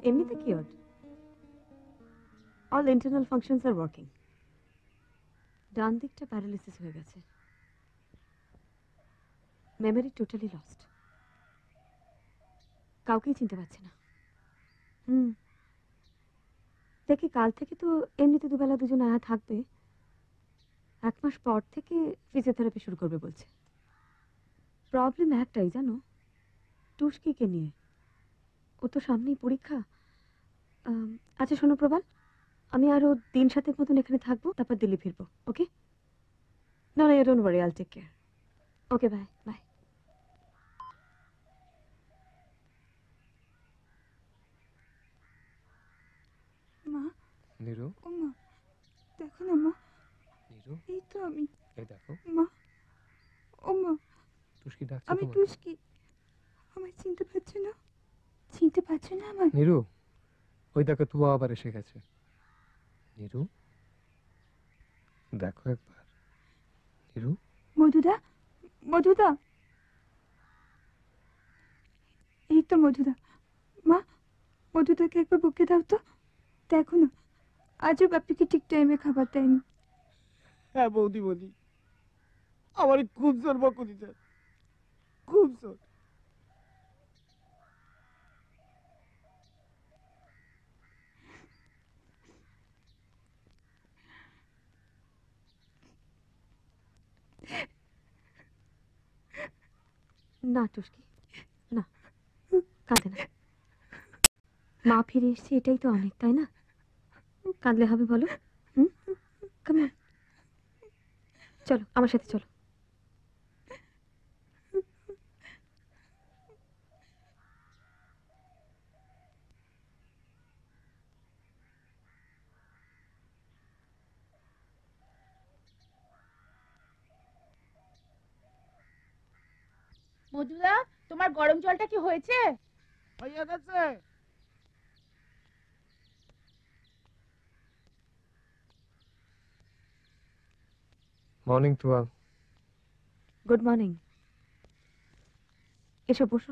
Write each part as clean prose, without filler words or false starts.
এমনিতে cure. All internal functions আর working. ডান দিকটা প্যারালিসিস হয়ে গেছে, মেমোরি টোটালি লস্ট, কাউকেই চিনতে পারছে না। দেখি কাল থেকে তো এমনিতে দুবেলা দুজন আয়া থাকবে, 1 মাস পর থেকে ফিজিওথেরাপি শুরু করবে বলছে। প্রবলেম একটাই জানো, টুস্কিকে নিয়ে। ও তো সামনেই পরীক্ষা। আচ্ছা শোনো প্রবাল, আমি আরো 3-7 মতন এখানে থাকবো, তারপর দিল্লি ফিরবো। ওকে? No, no, you don't worry, I'll take care. Okay, bye, bye. মা, নীরু, ও মা, দেখো না মা। নীরু, এই তো আমি। এই দেখো মা, ও মা, টুস্কি ডাকছে আমি তোমাকে। টুস্কি। আমায় চিনতে পারছো না? চিনতে পারছো না আমায়? নীরু, ওই দেখো তুয়া আবার এসে গেছে। নীরু, দেখো একবার। নীরু, মধুদা, মধুদা, এই তো মধুদা। মা, মধুদাকে একবার বুকে দাও তো। দেখো না, আজও বাপিকে ঠিক টাইমে খাবার দেয়নি। হ্যাঁ বৌদি বলি, আমার খুব জোর বকুনি স্যার, খুব জোর। না টুস্কি, না, কাঁদে না। মা ফিরে এসছে, এটাই তো অনেক, তাই না? কাঁদলে হবে বলো? কাম অন, চলো আমার সাথে চলো। মধুদা, তোমার গরম জলটা কি হয়েছে? হয়ে গেছে। মর্নিং তুয়া। Good morning. এসো বসো।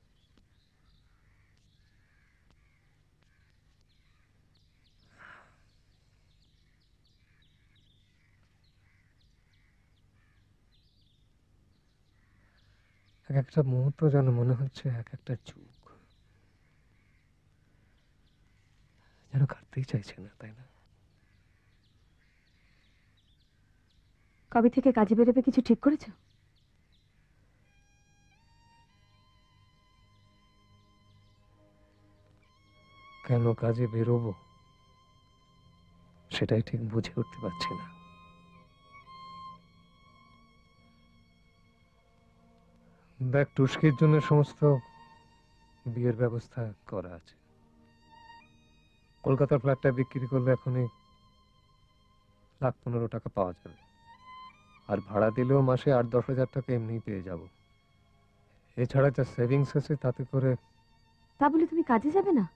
এক একটা মুহূর্ত যেন মনে হচ্ছে এক একটা যুগ, যেন কাটতেই চাইছে না, তাই না? কবে থেকে কাজে বেরোবে কিছু ঠিক করেছো? কেন কাজে বেরোবো সেটাই ঠিক বুঝে উঠতে পারছি না। দেখ, টুস্কির জন্য সমস্ত বিয়ের ব্যবস্থা করা আছে। কলকাতার ফ্ল্যাটটা বিক্রি করলে এখনই 1,15,00,000 টাকা পাওয়া যাবে, আর ভাড়া দিলেও মাসে 8-10 হাজার টাকা এমনিই পেয়ে যাব। এছাড়া যা সেভিংস আছে তাতে করে। তা বলে তুমি কাজে যাবে না?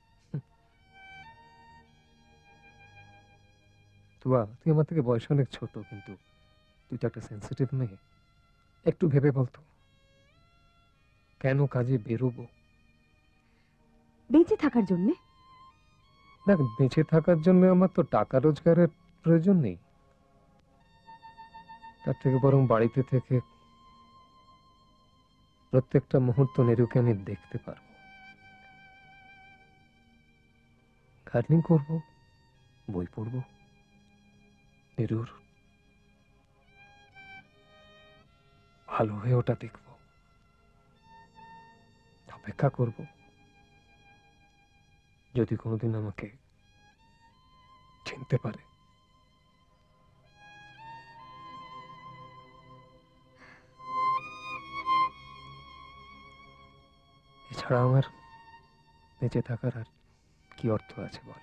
তুই আমার থেকে বয়সে অনেক ছোট, কিন্তু তুই তো একটা সেন্সিটিভ মেয়ে। একটু ভেবে বলতো, কেন কাজে বেরোবো? বেঁচে থাকার জন্যে। দেখ, বেঁচে থাকার জন্য আমার তো টাকা রোজগারের প্রয়োজন নেই। তার থেকে বরং বাড়িতে থেকে প্রত্যেকটা মুহূর্ত নিরুকে আমি দেখতে পারবো, গার্ডেনিং করবো, বই পড়বো, নিরুর ভালো হয়ে ওটা দেখবো, অপেক্ষা করব যদি কোনোদিন আমাকে চিনতে পারে। এছাড়া আমার বেঁচে থাকার আর কি অর্থ আছে বল?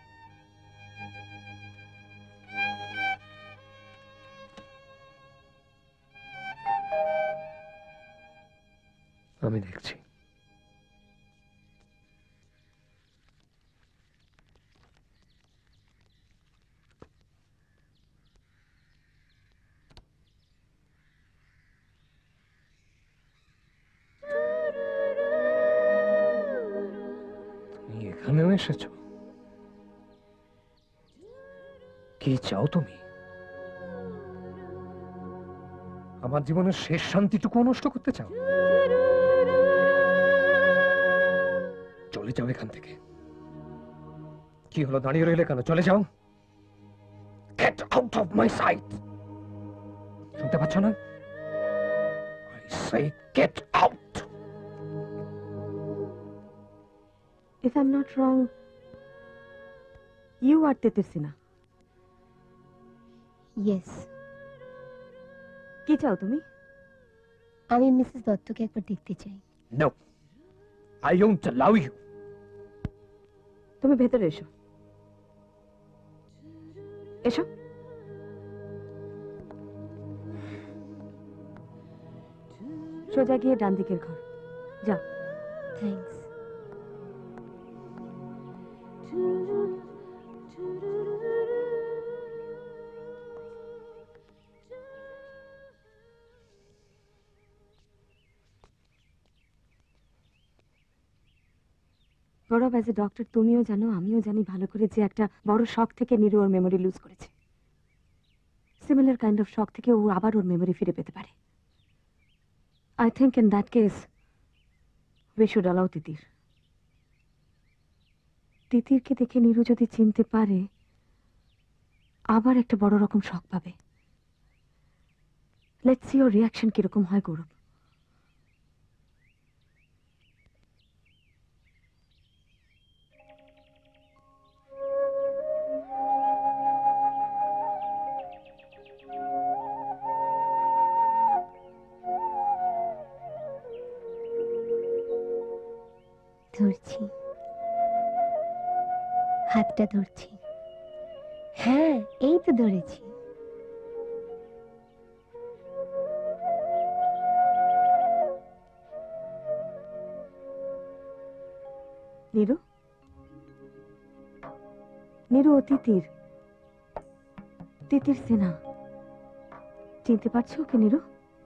আমি দেখছি। তুমি এখানেও এসেছো? কি চাও তুমি? আমার জীবনের শেষ শান্তিটুকু নষ্ট করতে চাও? চলে যাও এখান থেকে। কি হলো, দাঁড়িয়ে রইলে কেন? চলে যাও। Get out of my sight. শুনতে পাচ্ছ না? I say get out. If I'm not wrong, you are Titir Sinha. Yes, কি চাও তুমি? আমি মিসেস দত্তকে একবার দেখতে চাই। No, I don't allow you. তুমি ভেতরে এসো। এসো। সোজা গিয়ে ডান দিকের ঘর যাও। Thanks. Gaurav, as a doctor তুমিও জানো, আমিও জানি ভালো করে যে একটা বড় শক থেকে নিরু ওর মেমোরি লুজ করেছে। সিমিলার কাইন্ড অফ শক থেকে ও আবার ওর মেমোরি ফিরে পেতে পারে। I think in that case we should allow Titir. তিতিরকে দেখে নিরু যদি চিনতে পারে, আবার একটা বড় রকম শক পাবে। লেটস সি ওর রিয়াকশন কিরকম হয়। গৌরব, ধরছি, হাতটা ধরছি। হ্যাঁ, এই তো ধরেছি। নিরু, নিরু ও তিতির, তিতির সিনহা। চিনতে পারছো ওকে নিরু?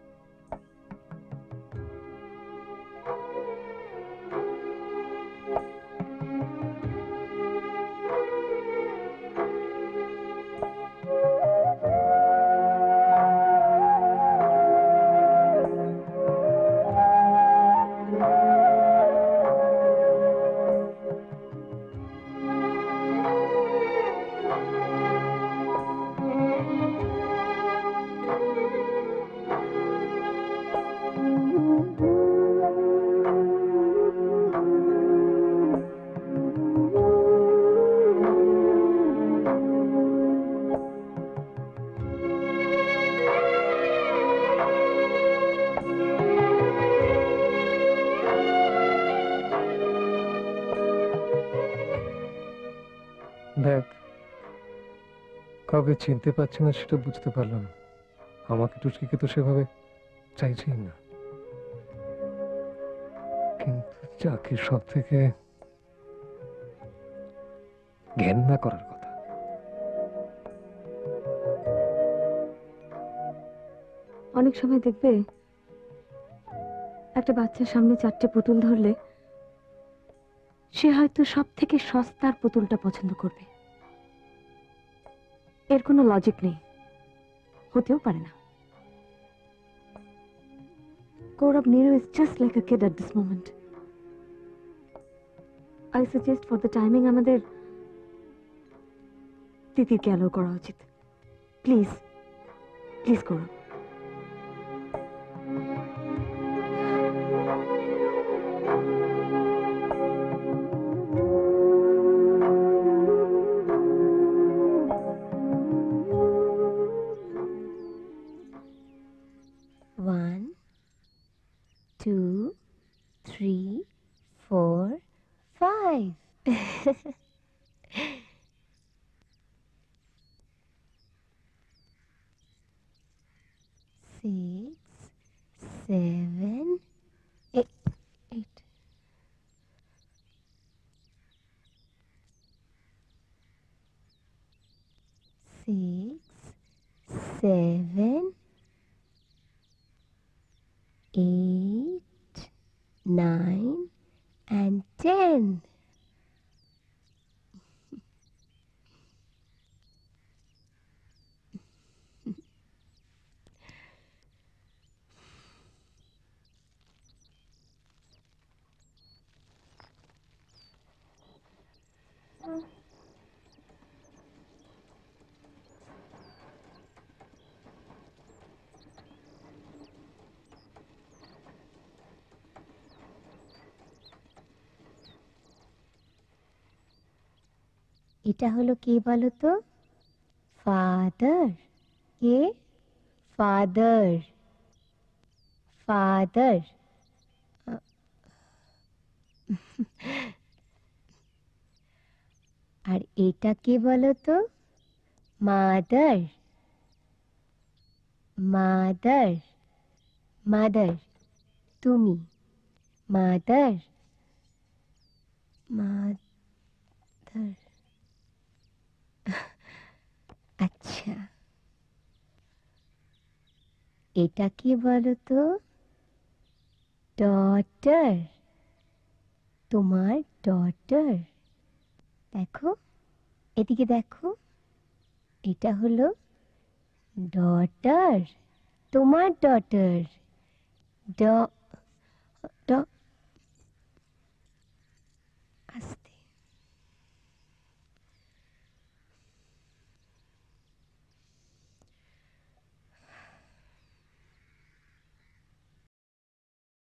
দেখ, কাউকে চিনতে পারছি না সেটা বুঝতে পারলাম। আমাকে টুচকিকে তো সেভাবে চাইছেই না, কিন্তু যাকে সব থেকে ঘেন্না করার কথা। অনেক সময় দেখবে একটা বাচ্চার সামনে 4টে পুতুল ধরলে সে হয়তো সব থেকে সস্তার পুতুলটা পছন্দ করবে। এর কোনো লজিক নেই, হতেও পারে না। গৌরব, নিরু is just like a kid at this moment. I suggest for the timing আমাদের তিতিরকে অ্যালাউ করা উচিত। Please, please Gaurav. One, two, three, four, five. Six, seven, eight. Six, seven, 8, 9, and 10. এটা হলো কে বলো তো? ফাদার। কে? ফাদার। ফাদার। আর এটা কে বলো তো? মাদার। মাদার। মাদার। তুমি। মাদার। মাদার। আচ্ছা, এটা কি বলো তো? ডটার। তোমার ডটার। দেখো, এদিকে দেখো, এটা হলো ডটার, তোমার ডটার। ড